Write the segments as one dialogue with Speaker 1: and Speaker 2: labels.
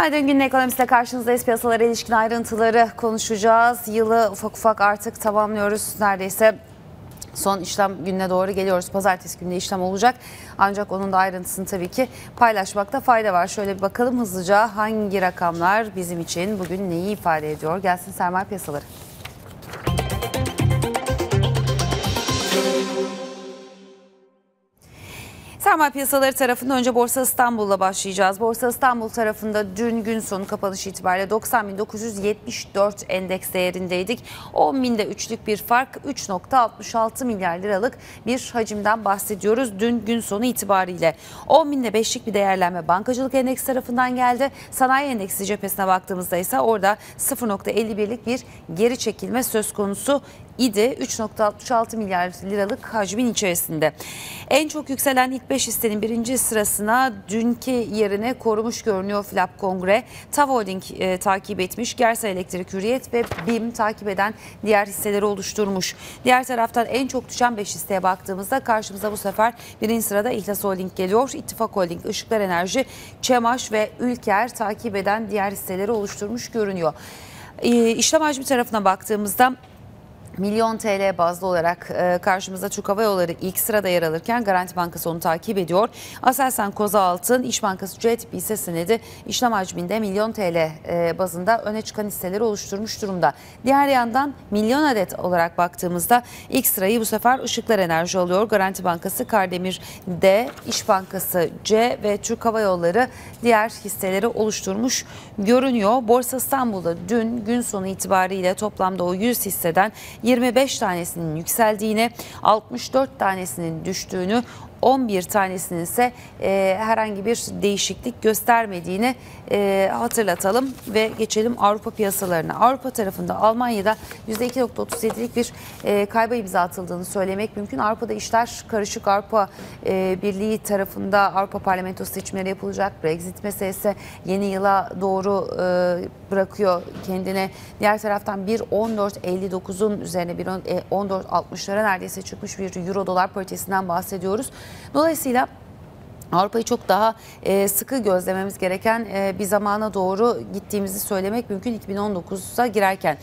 Speaker 1: Günaydın, günün ekonomisinde karşınızdayız. Piyasalara ilişkin ayrıntıları konuşacağız. Yılı ufak ufak artık tamamlıyoruz. Neredeyse son işlem gününe doğru geliyoruz. Pazartesi günü işlem olacak. Ancak onun da ayrıntısını tabii ki paylaşmakta fayda var. Şöyle bir bakalım hızlıca hangi rakamlar bizim için bugün neyi ifade ediyor? Gelsin sermaye piyasaları. Sermaye piyasaları tarafında önce Borsa İstanbul'la başlayacağız. Borsa İstanbul tarafında dün gün sonu kapanış itibariyle 90.974 endeks değerindeydik. 10.000'de üçlük bir fark, 3.66 milyar liralık bir hacimden bahsediyoruz dün gün sonu itibariyle. 10.000'de beşlik bir değerlenme bankacılık endeks tarafından geldi. Sanayi endeksi cephesine baktığımızda ise orada 0.51'lik bir geri çekilme söz konusu idi. 3.66 milyar liralık hacmin içerisinde. En çok yükselen ilk 5 hissenin birinci sırasına dünkü yerine korumuş görünüyor Flap Kongre. TAV Holding takip etmiş. Gersa Elektrik, Hürriyet ve BİM takip eden diğer hisseleri oluşturmuş. Diğer taraftan en çok düşen 5 hisseye baktığımızda karşımıza bu sefer birinci sırada İhlas Holding geliyor. İttifak Holding, Işıklar Enerji, ÇEMAŞ ve Ülker takip eden diğer hisseleri oluşturmuş görünüyor. İşlem hacmi tarafına baktığımızda milyon TL bazlı olarak karşımızda Türk Hava Yolları ilk sırada yer alırken Garanti Bankası onu takip ediyor. Aselsan, Kozaltın, İş Bankası C tipi hisse senedi işlem hacminde milyon TL bazında öne çıkan hisseleri oluşturmuş durumda. Diğer yandan milyon adet olarak baktığımızda ilk sırayı bu sefer Işıklar Enerji alıyor. Garanti Bankası, Kardemir D, İş Bankası C ve Türk Hava Yolları diğer hisseleri oluşturmuş görünüyor. Borsa İstanbul'da dün gün sonu itibariyle toplamda o 100 hisseden 25 tanesinin yükseldiğini, 64 tanesinin düştüğünü, 11 tanesinin ise herhangi bir değişiklik göstermediğini hatırlatalım ve geçelim Avrupa piyasalarına. Avrupa tarafında Almanya'da %2.37'lik bir kayba imza atıldığını söylemek mümkün. Avrupa'da işler karışık. Avrupa Birliği tarafında Avrupa Parlamentosu seçimleri yapılacak. Brexit meselesi yeni yıla doğru bırakıyor kendine. Diğer taraftan 1.14.59'un üzerine 1.14.60'lara neredeyse çıkmış bir euro dolar paritesinden bahsediyoruz. Dolayısıyla Avrupa'yı çok daha sıkı gözlememiz gereken bir zamana doğru gittiğimizi söylemek mümkün 2019'a girerken.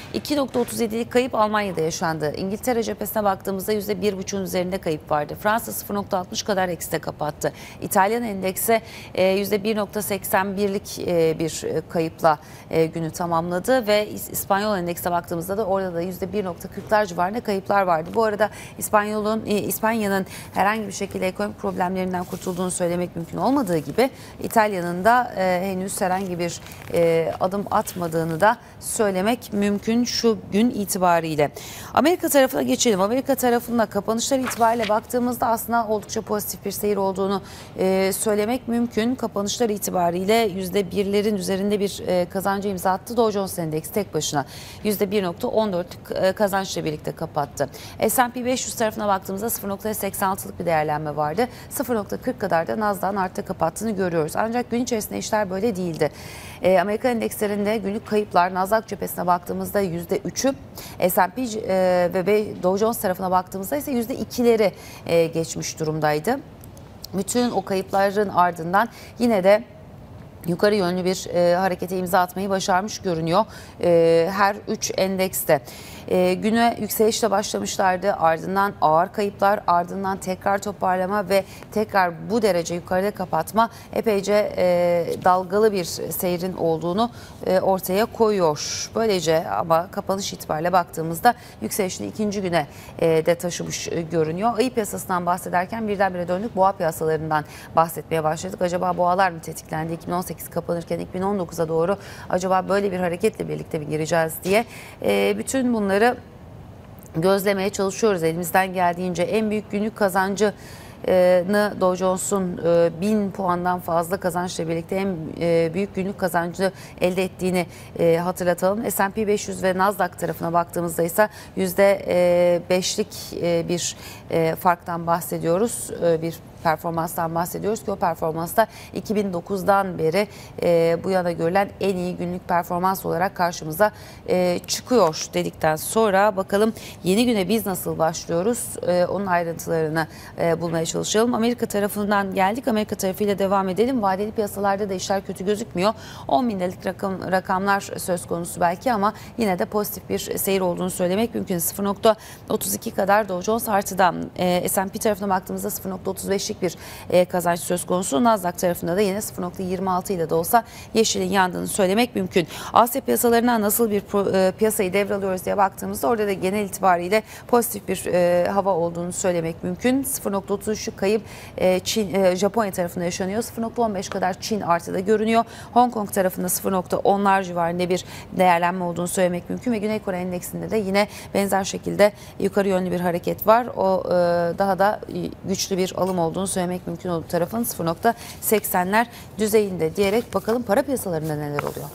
Speaker 1: 2.37'lik kayıp Almanya'da yaşandı. İngiltere cephesine baktığımızda %1,5'un üzerinde kayıp vardı. Fransa 0.60 kadar ekside kapattı. İtalyan endeksi %1.81'lik bir kayıpla günü tamamladı ve İspanyol endekse baktığımızda da orada da %1.40'lar civarında kayıplar vardı. Bu arada İspanya'nın herhangi bir şekilde ekonomik problemlerinden kurtulduğunu söylemek mümkün olmadığı gibi İtalya'nın da henüz herhangi bir adım atmadığını da söylemek mümkün şu gün itibariyle. Amerika tarafına geçelim. Amerika tarafında kapanışlar itibariyle baktığımızda aslında oldukça pozitif bir seyir olduğunu söylemek mümkün. Kapanışlar itibariyle %1'lerin üzerinde bir kazancı imza attı. Dow Jones Endeksi tek başına %1.14 kazançla birlikte kapattı. S&P 500 tarafına baktığımızda 0.86'lık bir değerlenme vardı. 0.40 kadar da Nasdaq'ın artta kapattığını görüyoruz. Ancak gün içerisinde işler böyle değildi. Amerika endekslerinde günlük kayıplar Nasdaq cephesine baktığımızda %3'ü, S&P ve Dow Jones tarafına baktığımızda ise %2'leri geçmiş durumdaydı. Bütün o kayıpların ardından yine de yukarı yönlü bir harekete imza atmayı başarmış görünüyor her 3 endekste. Güne yükselişle başlamışlardı, ardından ağır kayıplar, ardından tekrar toparlama ve tekrar bu derece yukarıda kapatma epeyce dalgalı bir seyrin olduğunu ortaya koyuyor. Böylece ama kapanış itibariyle baktığımızda yükselişini ikinci güne de taşımış görünüyor. Ayı piyasasından bahsederken birdenbire döndük, boğa piyasalarından bahsetmeye başladık. Acaba boğalar mı tetiklendi? 2018 kapanırken 2019'a doğru acaba böyle bir hareketle birlikte mi gireceğiz diye bütün bunları gözlemeye çalışıyoruz elimizden geldiğince. En büyük günlük kazancı Dow Jones'un 1000 puandan fazla kazançla birlikte en büyük günlük kazancı elde ettiğini hatırlatalım. S&P 500 ve Nasdaq tarafına baktığımızda ise %5'lik bir farktan bahsediyoruz. Bir performanstan bahsediyoruz ki o performansta 2009'dan beri bu yana görülen en iyi günlük performans olarak karşımıza çıkıyor dedikten sonra bakalım yeni güne biz nasıl başlıyoruz? Onun ayrıntılarını bulmaya çalışalım. Amerika tarafından geldik. Amerika tarafıyla devam edelim. Vadeli piyasalarda da işler kötü gözükmüyor. 10 binlik rakamlar söz konusu belki ama yine de pozitif bir seyir olduğunu söylemek mümkün. 0.32 kadar Dow Jones artıdan. S&P tarafına baktığımızda 0.35'lik bir kazanç söz konusu. Nasdaq tarafında da yine 0.26 ile de olsa yeşilin yandığını söylemek mümkün. Asya piyasalarına nasıl bir piyasayı devralıyoruz diye baktığımızda orada da genel itibariyle pozitif bir hava olduğunu söylemek mümkün. 0.33'lük kayıp Japonya tarafında yaşanıyor. 0.15 kadar Çin artıda görünüyor. Hong Kong tarafında 0.10'lar civarında bir değerlenme olduğunu söylemek mümkün ve Güney Kore endeksinde de yine benzer şekilde yukarı yönlü bir hareket var. O daha da güçlü bir alım olduğunu söylemek mümkün olduğu tarafın 0.80'ler düzeyinde diyerek bakalım para piyasalarında neler oluyor.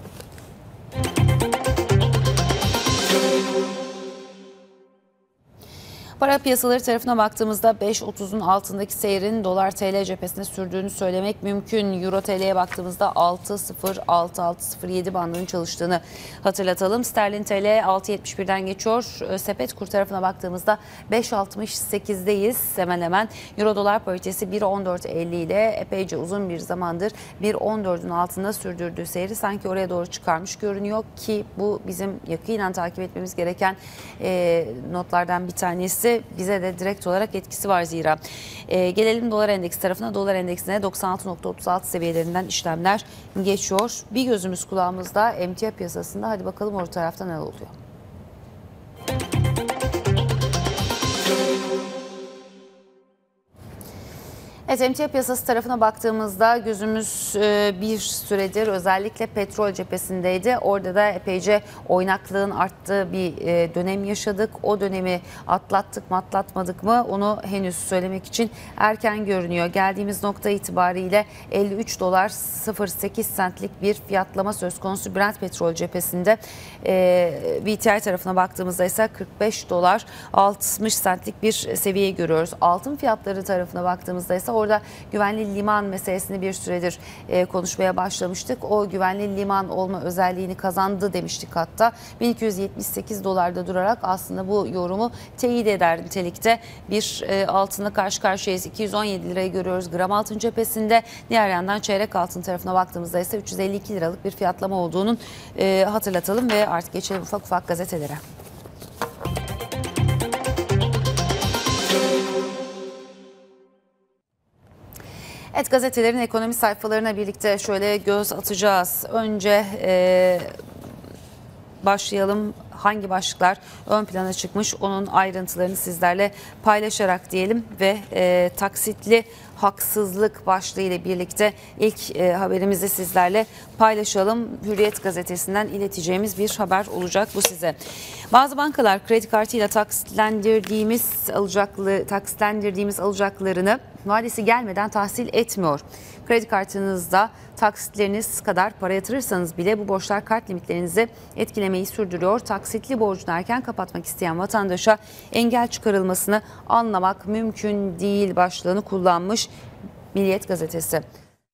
Speaker 1: Para piyasaları tarafına baktığımızda 5.30'un altındaki seyrin dolar TL cephesinde sürdüğünü söylemek mümkün. Euro TL'ye baktığımızda 6.06-6.07 bandının çalıştığını hatırlatalım. Sterlin TL 6.71'den geçiyor. Sepet kur tarafına baktığımızda 5.68'deyiz hemen hemen. Euro dolar paritesi 1.14.50 ile epeyce uzun bir zamandır 1.14'ün altında sürdürdüğü seyri sanki oraya doğru çıkarmış görünüyor ki bu bizim yakinen takip etmemiz gereken notlardan bir tanesi. Bize de direkt olarak etkisi var zira. Gelelim dolar endeksi tarafına. Dolar endeksine 96.36 seviyelerinden işlemler geçiyor. Bir gözümüz kulağımızda emtia piyasasında. Hadi bakalım orta tarafta ne oluyor? Evet, emtia piyasası tarafına baktığımızda gözümüz bir süredir özellikle petrol cephesindeydi. Orada da epeyce oynaklığın arttığı bir dönem yaşadık. O dönemi atlattık mı atlatmadık mı onu henüz söylemek için erken görünüyor. Geldiğimiz nokta itibariyle 53 dolar 08 centlik bir fiyatlama söz konusu Brent petrol cephesinde. WTI tarafına baktığımızda ise 45 dolar 60 centlik bir seviye görüyoruz. Altın fiyatları tarafına baktığımızda ise orada güvenli liman meselesini bir süredir konuşmaya başlamıştık. O güvenli liman olma özelliğini kazandı demiştik hatta. 1278 dolarda durarak aslında bu yorumu teyit eder nitelikte bir altınla karşı karşıyayız. 217 lirayı görüyoruz gram altın cephesinde. Diğer yandan çeyrek altın tarafına baktığımızda ise 352 liralık bir fiyatlama olduğunun hatırlatalım ve artık geçelim ufak ufak gazetelere. Evet, gazetelerin ekonomi sayfalarına birlikte şöyle göz atacağız. Önce başlayalım. Hangi başlıklar ön plana çıkmış onun ayrıntılarını sizlerle paylaşarak diyelim ve taksitli haksızlık başlığı ile birlikte ilk haberimizi sizlerle paylaşalım. Hürriyet gazetesinden ileteceğimiz bir haber olacak bu size. Bazı bankalar kredi kartıyla taksitlendirdiğimiz alacaklarını vadesi gelmeden tahsil etmiyor. Kredi kartınızda taksitleriniz kadar para yatırırsanız bile bu borçlar kart limitlerinizi etkilemeyi sürdürüyor. Taksitli borcunu erken kapatmak isteyen vatandaşa engel çıkarılmasını anlamak mümkün değil başlığını kullanmış Milliyet gazetesi.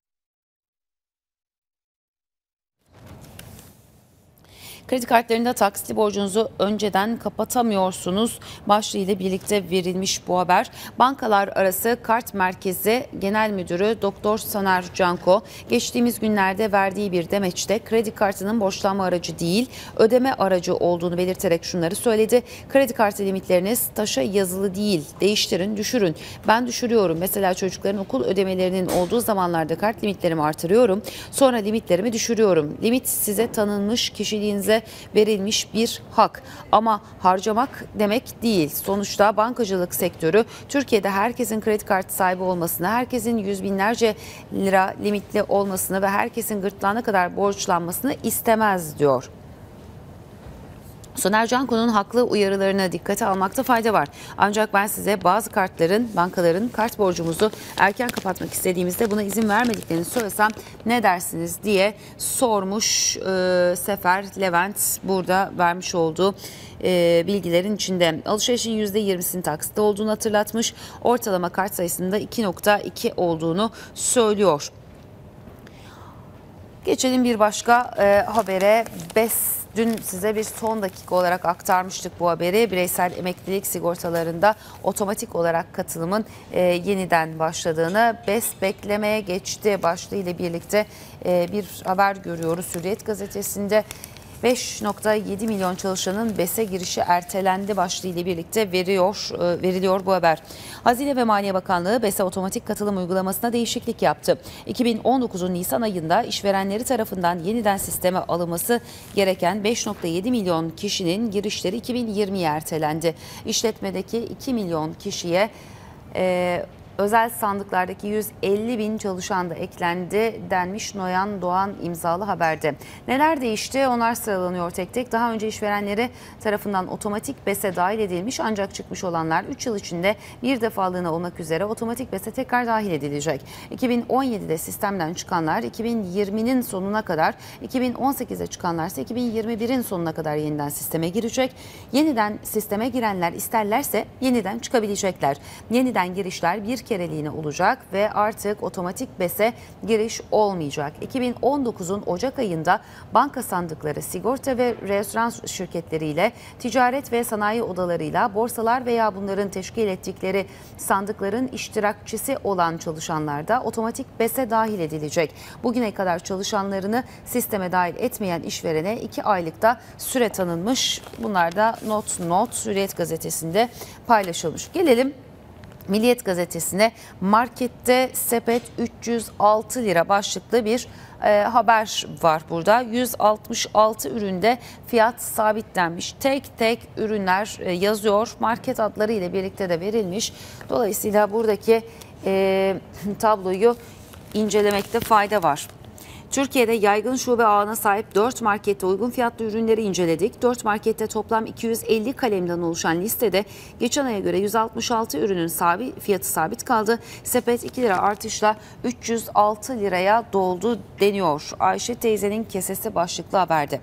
Speaker 1: Kredi kartlarında taksitli borcunuzu önceden kapatamıyorsunuz başlığıyla birlikte verilmiş bu haber. Bankalar Arası Kart Merkezi Genel Müdürü Doktor Soner Canko geçtiğimiz günlerde verdiği bir demeçte kredi kartının borçlanma aracı değil ödeme aracı olduğunu belirterek şunları söyledi. Kredi kartı limitleriniz taşa yazılı değil, değiştirin, düşürün. Ben düşürüyorum. Mesela çocukların okul ödemelerinin olduğu zamanlarda kart limitlerimi artırıyorum. Sonra limitlerimi düşürüyorum. Limit size tanınmış, kişiliğinize verilmiş bir hak ama harcamak demek değil. Sonuçta bankacılık sektörü Türkiye'de herkesin kredi kartı sahibi olmasını, herkesin yüz binlerce lira limitli olmasını ve herkesin gırtlağına kadar borçlanmasını istemez diyor. Soner Canko'nun haklı uyarılarına dikkate almakta fayda var. Ancak ben size bazı bankaların kart borcumuzu erken kapatmak istediğimizde buna izin vermediklerini söylesem ne dersiniz diye sormuş Sefer Levent burada vermiş olduğu bilgilerin içinde. Alışverişin %20'sinin taksitte olduğunu hatırlatmış. Ortalama kart sayısında 2.2 olduğunu söylüyor. Geçelim bir başka habere. BES dün size bir son dakika olarak aktarmıştık bu haberi. Bireysel emeklilik sigortalarında otomatik olarak katılımın yeniden başladığını, BES beklemeye geçti başlığı ile birlikte bir haber görüyoruz Hürriyet gazetesinde. 5.7 milyon çalışanın BES'e girişi ertelendi başlığı ile birlikte veriliyor bu haber. Hazine ve Maliye Bakanlığı BES'e otomatik katılım uygulamasına değişiklik yaptı. 2019'un Nisan ayında işverenleri tarafından yeniden sisteme alınması gereken 5.7 milyon kişinin girişleri 2020'ye ertelendi. İşletmedeki 2 milyon kişiye özel sandıklardaki 150 bin çalışan da eklendi denmiş Noyan Doğan imzalı haberde. Neler değişti? Onlar sıralanıyor tek tek. Daha önce işverenleri tarafından otomatik BES'e dahil edilmiş ancak çıkmış olanlar 3 yıl içinde bir defalığına olmak üzere otomatik BES'e tekrar dahil edilecek. 2017'de sistemden çıkanlar 2020'nin sonuna kadar, 2018'de çıkanlar ise 2021'in sonuna kadar yeniden sisteme girecek. Yeniden sisteme girenler isterlerse yeniden çıkabilecekler. Yeniden girişler bir kereliğine olacak ve artık otomatik BES'e giriş olmayacak. 2019'un Ocak ayında banka sandıkları, sigorta ve restoran şirketleriyle, ticaret ve sanayi odalarıyla, borsalar veya bunların teşkil ettikleri sandıkların iştirakçısı olan çalışanlar da otomatik BES'e dahil edilecek. Bugüne kadar çalışanlarını sisteme dahil etmeyen işverene 2 aylıkta süre tanınmış. Bunlar da not Hürriyet gazetesinde paylaşılmış. Gelelim Milliyet gazetesine. Markette sepet 306 lira başlıklı bir haber var burada. 166 üründe fiyat sabitlenmiş. Tek tek ürünler yazıyor. Market adları ile birlikte de verilmiş. Dolayısıyla buradaki tabloyu incelemekte fayda var. Türkiye'de yaygın şube ağına sahip 4 markette uygun fiyatlı ürünleri inceledik. 4 markette toplam 250 kalemden oluşan listede geçen aya göre 166 ürünün fiyatı sabit kaldı. Sepet 2 lira artışla 306 liraya doldu deniyor. Ayşe teyzenin kesesi başlıklı haberde.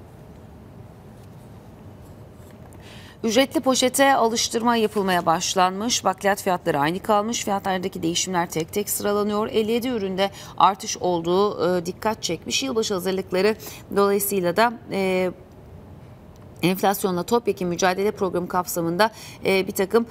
Speaker 1: Ücretli poşete alıştırma yapılmaya başlanmış. Bakliyat fiyatları aynı kalmış. Fiyatlardaki değişimler tek tek sıralanıyor. 57 üründe artış olduğu dikkat çekmiş. Yılbaşı hazırlıkları dolayısıyla da enflasyonla topyekun mücadele programı kapsamında bir takım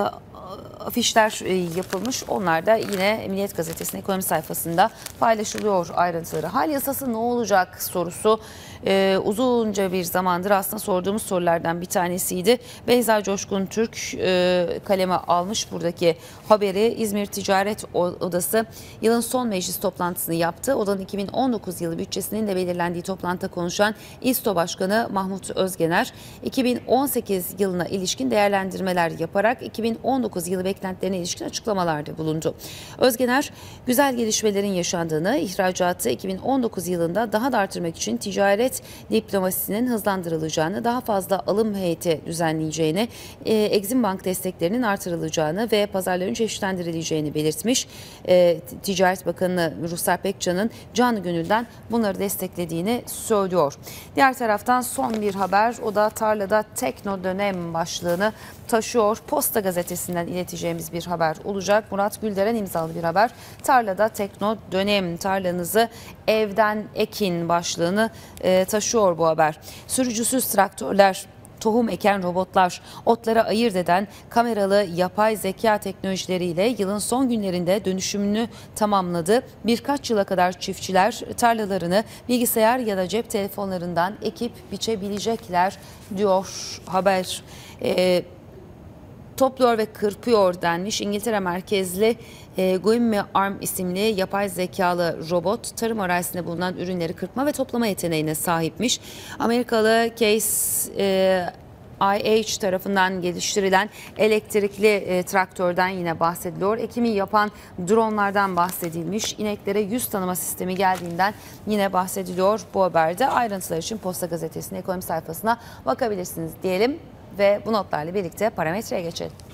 Speaker 1: afişler yapılmış. Onlar da yine Milliyet Gazetesi'nin ekonomi sayfasında paylaşılıyor ayrıntıları. Hal yasası ne olacak sorusu uzunca bir zamandır aslında sorduğumuz sorulardan bir tanesiydi. Beyza Coşkun Türk kaleme almış buradaki haberi. İzmir Ticaret Odası yılın son meclis toplantısını yaptı. Odanın 2019 yılı bütçesinin de belirlendiği toplantıda konuşan İSTO Başkanı Mahmut Özgener, 2018 yılına ilişkin değerlendirmeler yaparak 2019 yılı beklentilerine ilişkin açıklamalarda bulundu. Özgener, güzel gelişmelerin yaşandığını, ihracatı 2019 yılında daha da artırmak için ticaret diplomasisinin hızlandırılacağını, daha fazla alım heyeti düzenleyeceğini, Exim Bank desteklerinin artırılacağını ve pazarların çeşitlendirileceğini belirtmiş. Ticaret Bakanı Ruslar Pekcan'ın canı gönülden bunları desteklediğini söylüyor. Diğer taraftan son bir haber, o da tarlada tekno dönem başlığını taşıyor. Posta gazetesinden ileteceğimiz bir haber olacak. Murat Gülderen imzalı bir haber. Tarlada tekno dönem, tarlanızı evden ekin başlığını taşıyor bu haber. Sürücüsüz traktörler, tohum eken robotlar, otlara ayırt eden kameralı yapay zeka teknolojileriyle yılın son günlerinde dönüşümünü tamamladı. Birkaç yıla kadar çiftçiler tarlalarını bilgisayar ya da cep telefonlarından ekip biçebilecekler diyor haber. Topluyor ve kırpıyor denmiş. İngiltere merkezli Guimmi Arm isimli yapay zekalı robot tarım arazisinde bulunan ürünleri kırpma ve toplama yeteneğine sahipmiş. Amerikalı Case IH tarafından geliştirilen elektrikli traktörden yine bahsediliyor. Ekimi yapan dronlardan bahsedilmiş. İneklere yüz tanıma sistemi geldiğinden yine bahsediliyor bu haberde. Ayrıntılar için Posta Gazetesi'nin ekonomi sayfasına bakabilirsiniz diyelim ve bu notlarla birlikte parametreye geçelim.